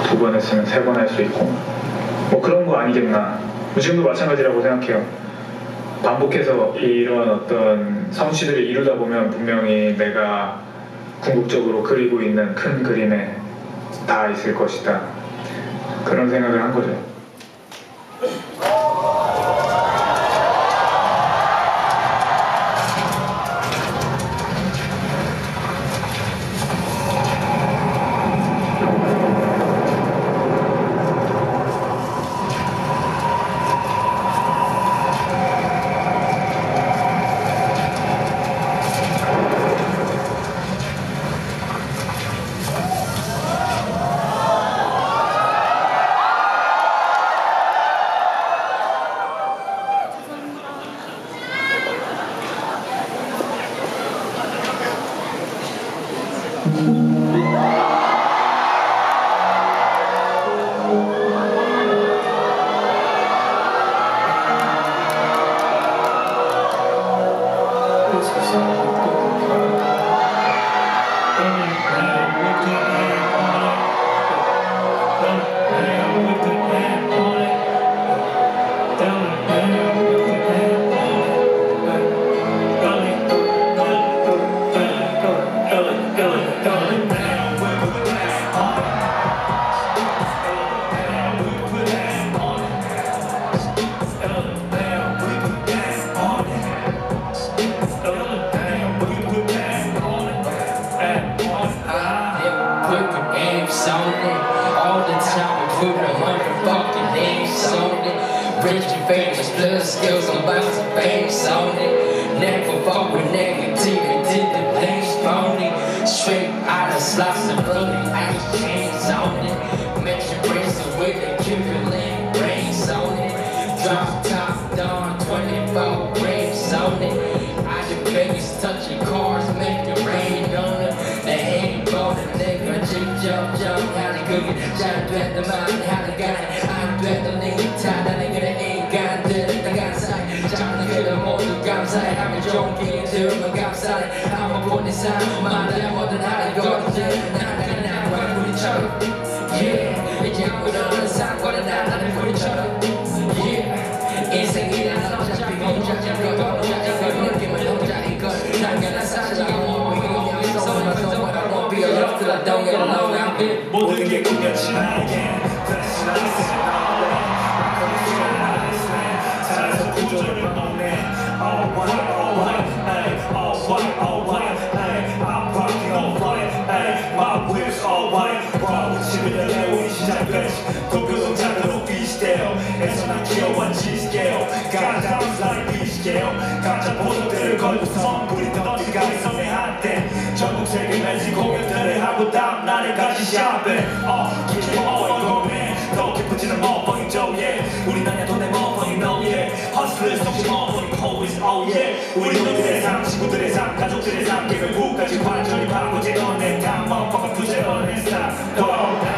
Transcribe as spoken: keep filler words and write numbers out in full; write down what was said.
두 번 했으면 세 번 할 수 있고 뭐 그런 거 아니겠나. 지금도 마찬가지라고 생각해요. 반복해서 이런 어떤 성취들을 이루다 보면 분명히 내가 궁극적으로 그리고 있는 큰 그림에 다 있을 것이다. 그런 생각을 한 거죠. Rich and famous, blood skills, I'm about to face on it. Never fuck with negativity, the thing's phony. Straight out of slots and bloody ice chains on it. Mention bracelet with a Cuban brains on it. Drop top down, twenty-four rings on it. I do babies touching cars, make it rain on it. They ain't for the nigga, jig jump jump, how they cooking. Try to bet the mind, how they got it. I bet the lead time, that they get it. 감사해 하면 좋게 들으면 감사해 한번 본 이상 말해 뭐든 하려고 이제 나는 나와 우리처럼 yeah 이제 아무런 상관은 안 나는 우리처럼 yeah 인생이란 어차피 혼자인 걸 혼자인 걸 느낌은 혼자인 걸 당연한 사실이고 뭐 이거 서울만 서울만 I won't be alone till I don't get alone I've been 모든 게 꿈이었지 나에겐 다시 나는 살아서 구조를 막네 All white, all white, ayy, all white, all white, ayy, I'm rocking all white, ayy, my whip's all white, bro, 집에 내 우리 시작됐지, 도쿄 동작으로 비슷해요, 해서 난 귀여웠지 scale, got down like 비슷해요, 가짜 보도들을 걸고서 우리 던지가 있었네 한때, 전국 세계 매지 공연들을 하고 다음날에 다시 샵에, 어, 깊이 머버린 고민, 더 깊어지는 머버린 조예, 우리 나냐 돈에 머버린 너예, 허슬을 속시 머버린 always oh yeah 우리 너희들의 삶 친구들의 삶 가족들의 삶 결국까지 완전히 바꿔지 너네 다 motherfucker 부재원의 삶